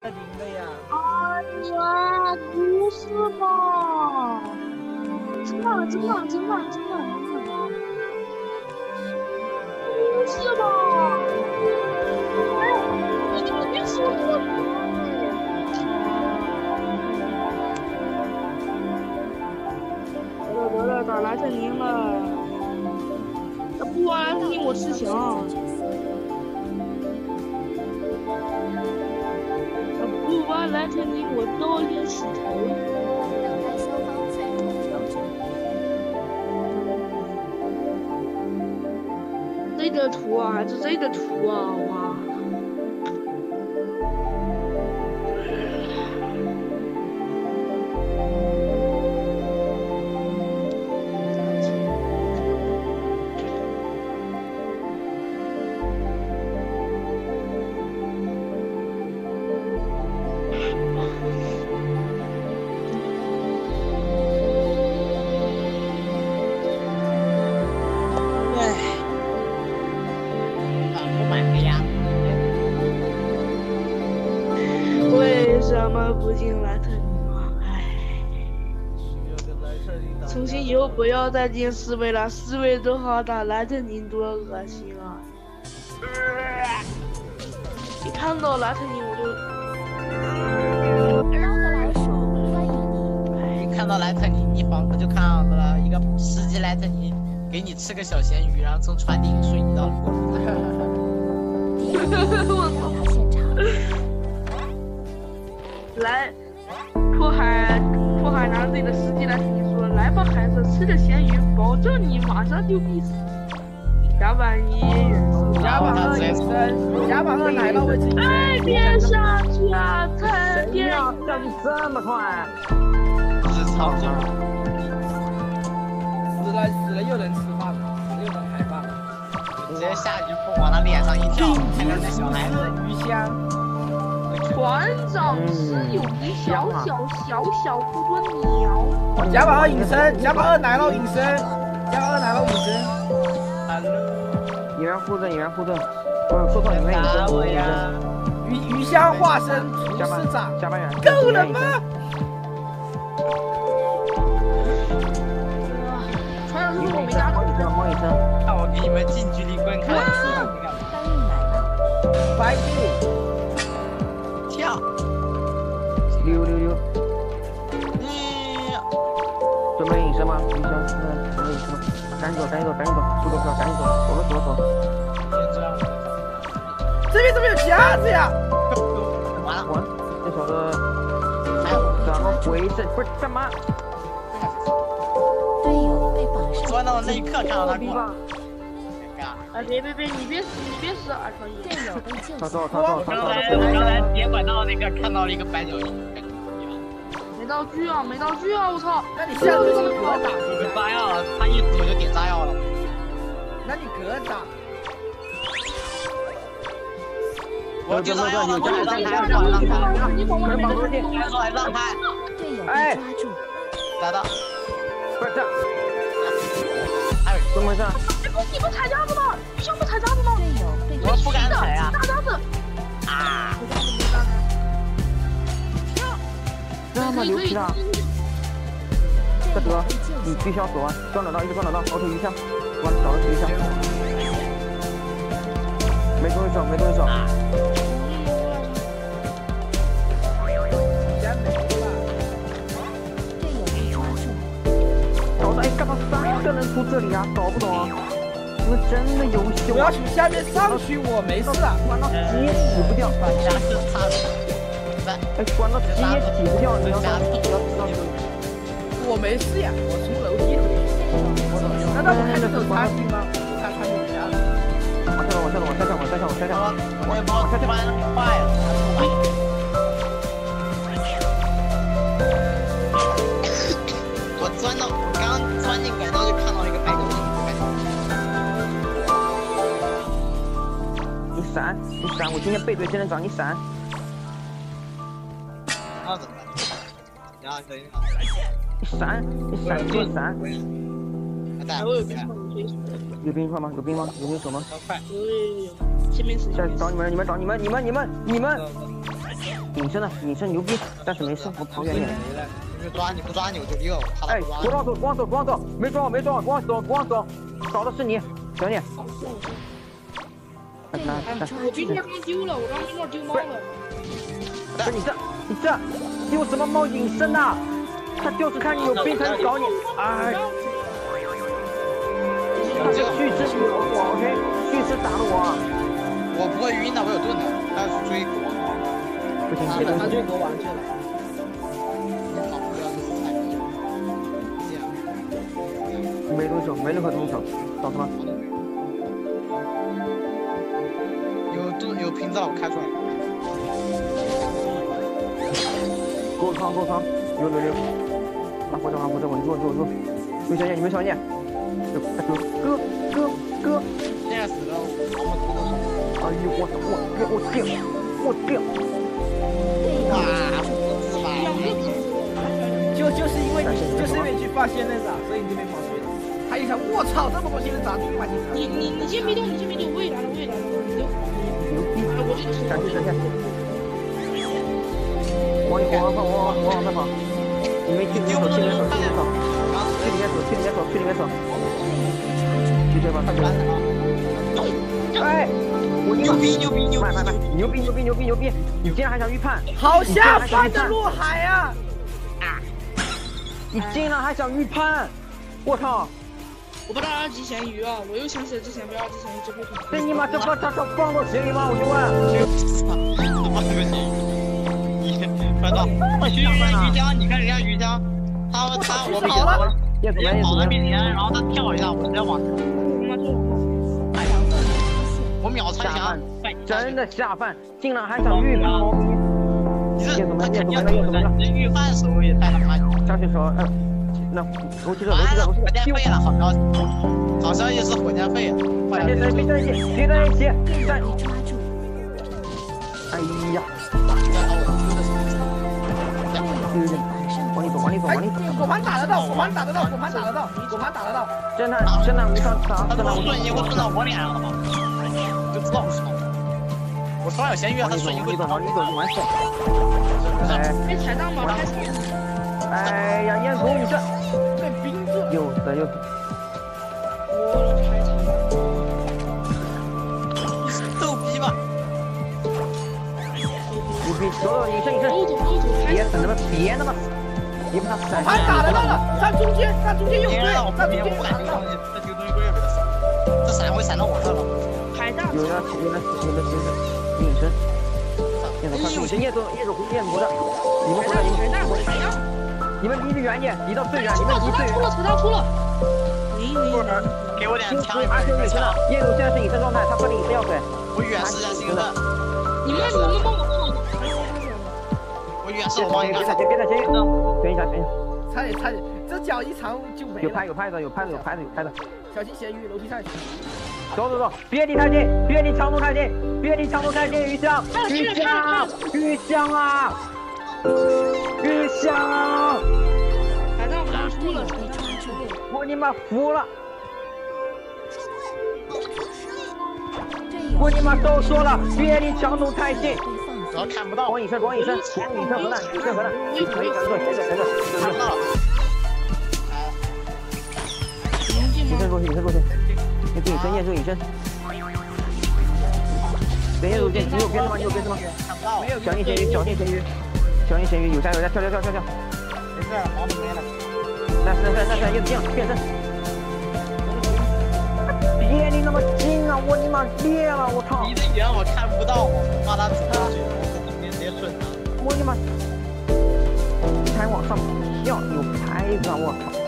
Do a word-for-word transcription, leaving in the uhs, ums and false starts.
零的呀！ 哎呀，不是吧？真的，真的，真的，真的，真的，不是吧？哎，你你别说我。得了得了，打莱特宁了。那不玩莱特宁我吃翔。不玩莱特宁我都零洗头。 等待消防最终调整。 这个图啊，还是这个图啊，哇！为什么不进莱特宁啊？唉，从今以后不要再进四位了，四位都好打，莱特宁多恶心啊！呃、一看到莱特宁我就。 拉格莱说欢迎你。哎，看到莱特宁，你仿佛就看到了一个十级莱特宁，给你吃个小咸鱼，然后从船顶瞬移到陆地。 我现场。 来，破海，破海拿自己的司机来听你说，来吧孩子，吃点咸鱼，保证你马上就必死。甲板一， 甲板二隐身，甲板二奶酪位置。 哎，别上去啊！太别怎么这么快？ 是超准。 死了死了又能吃饭了，死了又能开饭了。 直接下去往他脸上一跳，还能那小孩子鱼香。 船长是有一小小小小不多鸟。 甲板二隐身，甲板二奶酪隐身，甲板二奶酪隐身。 演员护盾，演员护盾。我说错，演员隐身。 我呀！ 鱼鱼香化身厨师长， 加班员够了吗？ 船长是我没加猫隐身，猫隐身。 看我给你们近距离观看。 搬运奶酪。 白地。 跳， 溜溜溜， 嗯， 准备隐身吗？隐身，嗯，准备隐身吗？赶紧走，赶紧走，赶紧走，速度快，赶紧走，走了走了走了。 这边怎么有夹子呀？ 完了， 完，这小子，怎么回事？不是干嘛？ 队友被绑上。 钻到那一刻看到他过来。 哎，别别别，你别死，你别死，二超一。 队友被救下。 他走，他走，他走。 刚才我刚才铁管道那个看到了一个白脚印。 没道具啊，没道具啊！我操！ 那你下去是格挡， 有炸药了，他一死我就点炸药了。 那你格挡。 我就炸药了，我让开，让开， 你保卫绑住去， 来说让开。 队友被抓住。 来的， 不是这。 还有怎么回事？ 你不踩夹子吗？你想不踩夹子吗？ 队友被我不敢踩啊！ 大夹子。 啊！ 这么牛皮的！这德，你必须要躲，装得到，一直装得到，后头鱼枪，完了找到鱼枪。没东西手，没东西手。 队友被抓住。 搞的哎，干嘛三个人出这里啊？搞不懂。我真的优秀。 我要从下面上去，我没事啊。 关到鸡也洗不掉。 加是他的。 哎，关到鸡也洗不掉，你要要知道这个。 我没事呀，我从楼梯回去。难道我看这有差距吗？看差距有啥？ 往下走，往下走，往下跳，往下跳，往下跳。 我也不知道突然很快了，我钻到，我刚钻进拐道就看到一个白狗。 你闪，你闪！我今天背对真人找你闪。 那怎么办？然后可以好。 你闪，你闪就闪。有冰块吗？有冰吗？有冰手吗？ 有有有有，前面是。 下找你们，你们找你们，你们你们你们。你隐身了，隐身牛逼，但是没事，我跑远点。 你抓你不抓你我就溜，他哎， 不抓。 光走光走光走，没抓我没抓我，光走光走，找的是你，小姐。 队友被抓我冰住， 刚丢了，我刚冰棍丢猫了。 不是你这你这丢什么猫隐身呐？他就是看你有病才找你，哎。他是虚吃我 ，OK， 虚吃打了我。 我不会晕的，我有盾的，他是追我。 不行， 他别动他追国王去了。 跑不掉就是菜逼。这样。 没动手，没任何动手，找什么？ 有盾有瓶子了，我开出来。 给我扛，给我扛，溜溜溜。啊，活着啊，活着，稳住，稳住，稳住。没小姐，你没小姐。哥哥哥哥， 现在死了，我们头都上。 哎呦我我我我掉我掉！ 哇，自杀！ 就就是因为你就是因为你去发仙人掌，所以你就没跑出来。他一想，我操，这么多仙人掌，第一把进你你你先别动，你先别动，我也来了，我也来了，你就。 牛逼！ 我这个是。 闪现闪现！往往往往往往上跑！你没去里面走，去里面走，去里面走，去里面走，去里面走，去里面走。去对吧？他来了！哎，我牛逼牛逼牛逼！ 慢慢慢，牛逼牛逼牛逼牛逼！你竟然还想预判？ 好下饭的陆海啊！ 你竟然还想预判！我操！ 我不知道二级咸鱼啊！我又想起来之前被二级咸鱼直播这你妈这不他他放过咸鱼吗？我就问。 放过咸鱼？快到！鱼鱼江，你看人家鱼江，他他我跑了， 别跑到面前，然后他跳一下，我直接往。哎呀，我秒穿墙， 真的下饭，竟然还想预判猫咪！ 你这怎么他怎么了？怎么了？ 这预判时候也太他妈牛！ 上去说，嗯，那楼梯这楼梯这楼梯火箭废了，好消息，好消息是火箭废了。 别在一起，别在一起，别在一起，站！ 被抓住， 哎呀！往里走，往里走，往里走。 果盘打得到，果盘打得到，果盘打得到，果盘打得到。 侦探，侦探无伤， 他侦探无瞬移，我瞬到我脸上了吗？就知道我是他。我突然有咸鱼，他瞬移会走，往里走，完事。 哎，开彩蛋吗？开彩蛋。 哎呀，烟头你这被冰住。 又的又。 我开彩蛋。 你是逗逼吧？ 牛逼，走走，隐身隐身。别死那么别那么，别把他闪。 果盘打得到了，他中间，他中间有队，他中间不敢丢东西，这丢东西贵不得死。这闪会闪到我这了。 海大。 有的有的有的有的隐身。叶子快隐身，叶子叶子胡叶子不的，你们不的你们不的，你们离得远点，离到最远，你们离最远。 出了，彩蛋出了。没没。 给我点枪， 而且隐身了，叶子现在是隐身状态，他喝的隐身药水。 我远视下新的。 你们你们帮我看。 我远视我帮你看。 别在别别在前面，等一下等一下。 差点差点，这脚一长就没了。 有拍有拍的有拍的有拍的有拍的。 小心咸鱼楼梯上去。 走走走，别离太近，别离强弩太近，别离强弩太近，鱼香，鱼香，鱼香啊，鱼香啊！ 海大打出了， 被抓住， 我你妈服了！ 队友我你妈都说了，别离强弩太近。 被放主要看不到。 光隐身，光隐身，光隐身核弹，隐身核弹，可以，可以，可以，可以，可以， 看不到了。 隐身过去，隐身过去。你隐身，验住隐身。等验住剑，你有鞭子吗？你有鞭子吗？ 看不到。 小心咸鱼，小心咸鱼，小心咸鱼，有加有加，跳跳跳跳跳。 没事，毛都没了。 来来来来来，验子进，变身。别离那么近啊！我你妈裂了，我操！ 离得远我看不到，我怕他走过去，我直接直接顺他。 我你妈！还往上跳，有牌子啊！我操！